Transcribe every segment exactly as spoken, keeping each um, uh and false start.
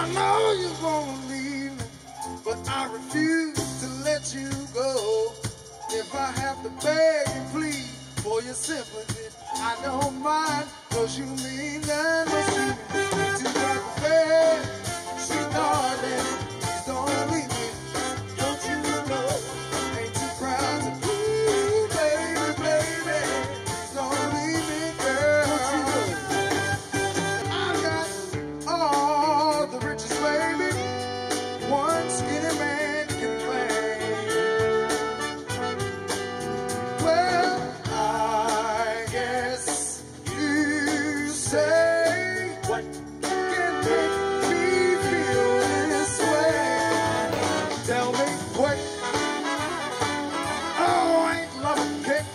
I know you won't leave me, but I refuse to let you go. If I have to beg and plead for your sympathy, I don't mind, cause you mean that much to me. To try to beg, sweet darling, please don't leave me. Don't you know, ain't too proud to plead, baby, baby. Please don't leave me, girl. I've got all the riches, baby, one skinny man can claim. Well, I guess you say what can make me feel this way. Tell me quick. Oh, ain't love a kick?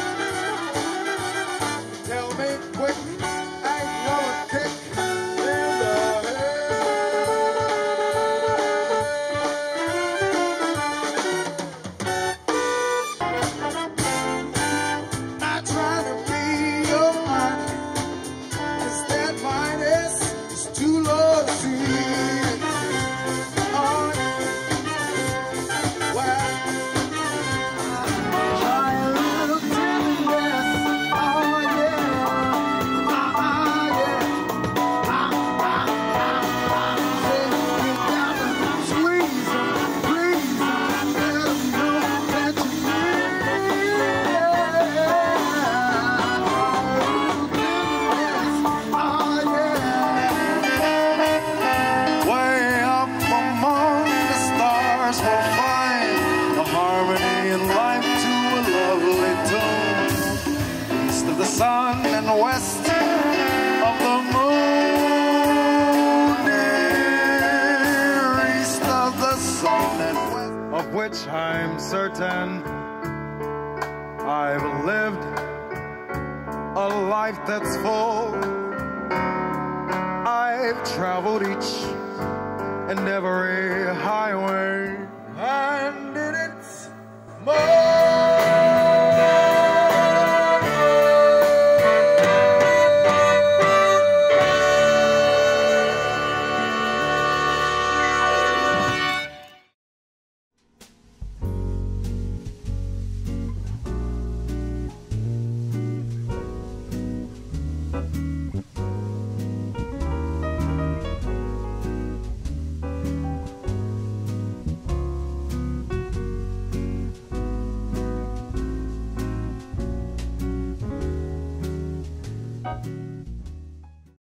Tell me quick. Ain't love a kick in the head? Not trying to be your honey, 'cause that minus is too low to see. Oh, well, try a little tenderness. Oh, yeah. Ah, ah, yeah. Ah, ah, ah, ah. Say you got to squeeze 'em, please 'em, let 'em know that you need it. Way up among the stars, we'll find the harmony in life to a lovely tune. East of the sun and west of the moon, near east of the sun and west of which I'm certain I've lived a life that's full. I've traveled each and every highway